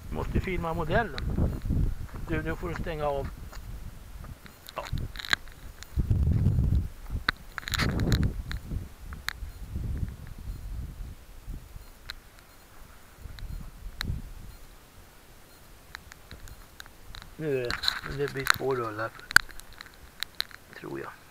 Du måste filma modellen. Du, nu får du stänga av. Ja. Nu är det blir 2 rullar. Tror jag.